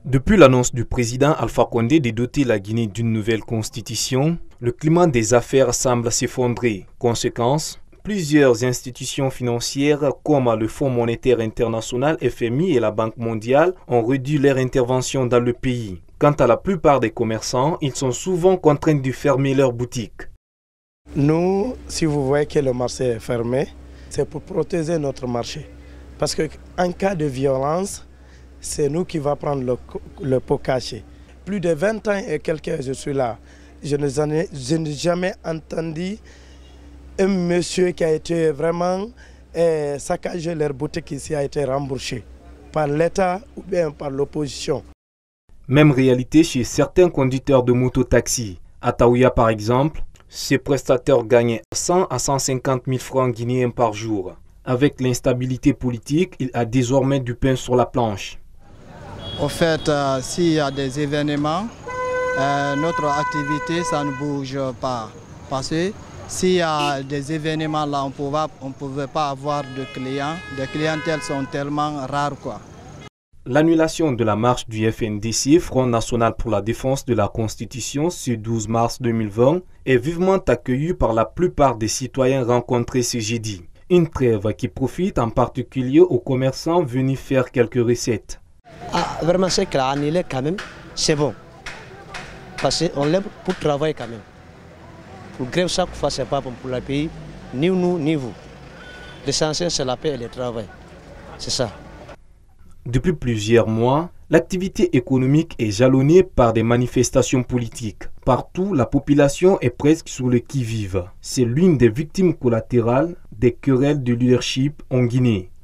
Depuis l'annonce du président Alpha Condé de doter la Guinée d'une nouvelle constitution, le climat des affaires semble s'effondrer. Conséquence, plusieurs institutions financières comme le Fonds monétaire international FMI et la Banque mondiale ont réduit leur intervention dans le pays. Quant à la plupart des commerçants, ils sont souvent contraints de fermer leurs boutiques. Nous, si vous voyez que le marché est fermé, c'est pour protéger notre marché. Parce qu'en cas de violence, c'est nous qui va prendre le pot caché. Plus de 20 ans et quelques, je suis là. Je n'ai jamais entendu un monsieur qui a été vraiment saccagé leur boutique ici a été remboursé par l'État ou bien par l'opposition. Même réalité chez certains conducteurs de moto-taxi. À Taouya par exemple, ces prestataires gagnent 100 à 150 000 francs guinéens par jour. Avec l'instabilité politique, il a désormais du pain sur la planche. En fait, s'il y a des événements, notre activité, ça ne bouge pas. Parce que s'il y a des événements là, on ne pouvait pas avoir de clients. Les clientèles sont tellement rares, quoi. L'annulation de la marche du FNDC, Front National pour la Défense de la Constitution, ce 12 mars 2020, est vivement accueillie par la plupart des citoyens rencontrés ce jeudi. Une trêve qui profite en particulier aux commerçants venus faire quelques recettes. Ah, vraiment, c'est qu'il a annulé quand même, c'est bon. Parce qu'on l'aime pour travailler quand même. Pour grève chaque fois, ce n'est pas bon pour le pays, ni nous, ni vous. L'essentiel, c'est la paix et le travail. C'est ça. Depuis plusieurs mois, l'activité économique est jalonnée par des manifestations politiques. Partout, la population est presque sur le qui-vive. C'est l'une des victimes collatérales des querelles de leadership en Guinée.